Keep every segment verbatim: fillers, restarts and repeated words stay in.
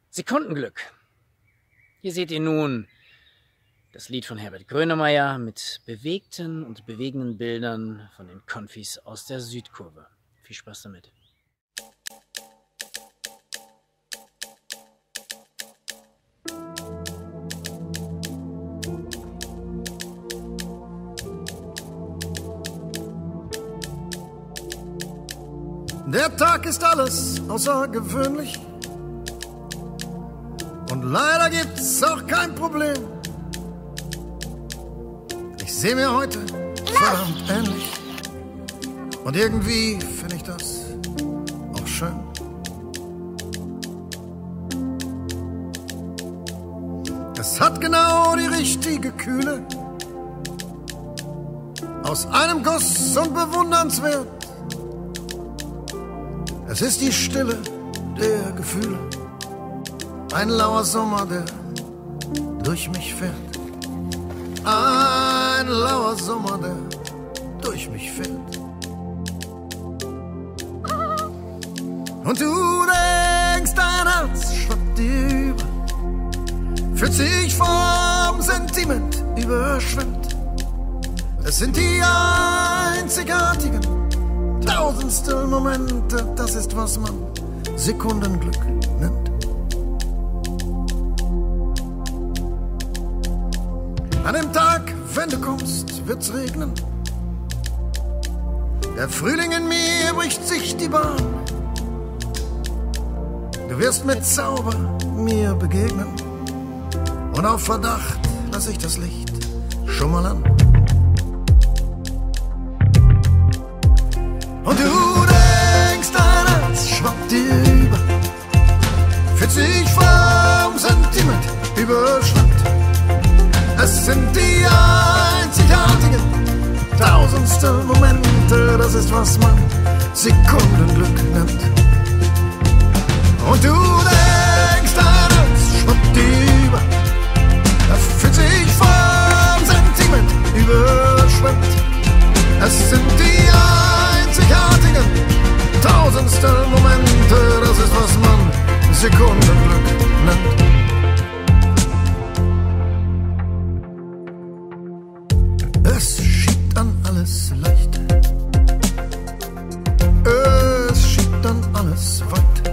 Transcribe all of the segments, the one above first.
Sekundenglück. Hier seht ihr nun das Lied von Herbert Grönemeyer mit bewegten und bewegenden Bildern von den Konfis aus der Südkurve. Viel Spaß damit. Der Tag ist alles außergewöhnlich und leider gibt's auch kein Problem. Ich sehe mir heute verdammt ähnlich und irgendwie finde ich das auch schön. Es hat genau die richtige Kühle, aus einem Guss und bewundernswert. Es ist die Stille der Gefühle, ein lauer Sommer, der durch mich fährt. Ein lauer Sommer, der durch mich fährt. Und du denkst, dein Herz schwappt dir über, fühlt sich vom Sentiment überschwemmt. Es sind die einzigartigen Tausendstel Momente, das ist, was man Sekundenglück nennt. An dem Tag, wenn du kommst, wird's regnen. Der Frühling in mir bricht sich die Bahn. Du wirst mit Zauber mir begegnen. Und auf Verdacht lass ich das Licht schon mal an. Und du denkst, dein Herz schwappt dir über, fühlt sich vom Sentiment überschwemmt. Es sind die einzigartigen Tausendstel Momente, das ist, was man Sekundenglück nennt. Und du denkst, dein Herz schwappt dir über, fühlt sich vom Sentiment überschwemmt. Es sind die einzigartigen Tausendstel Momente, das ist, was man Sekundenglück nennt. Es schiebt an alles leicht, es schiebt an alles weit,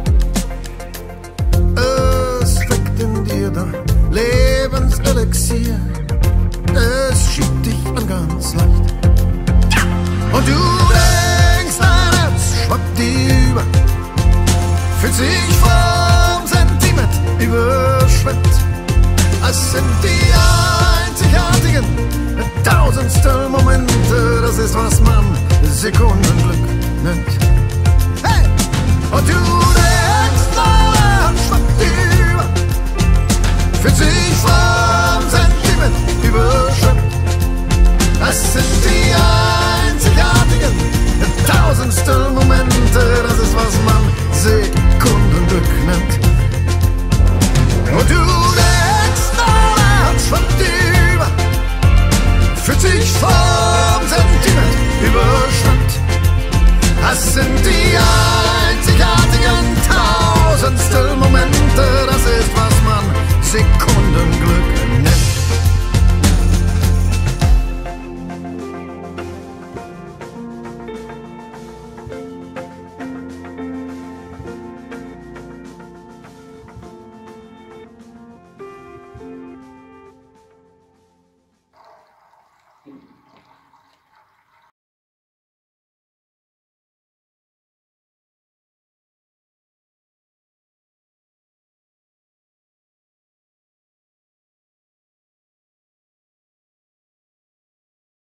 es weckt in dir dein Lebenselixier, es schiebt dich an ganz leicht. Und du denkst, dein Herz schwappt dir über, fühlt sich vom Sentiment überschwemmt. Es sind die einzigartigen Tausendstel Momente, das ist, was man Sekundenglück nennt. Hey! Und du denkst, dein Herz schwappt dir über, fühlt sich vom Sentiment überschwemmt. Es sind die einzigartigen Tausendstel Momente, das ist, was man Sekundenglück nennt. Und du denkst, dein Herz schwappt dir über, fühlt sich vom Sentiment überschwemmt. Es sind die einzigartigen Tausendstel Momente, das ist, was man Sekundenglück nennt.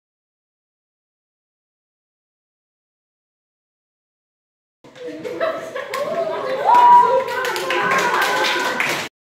Ha ha ha!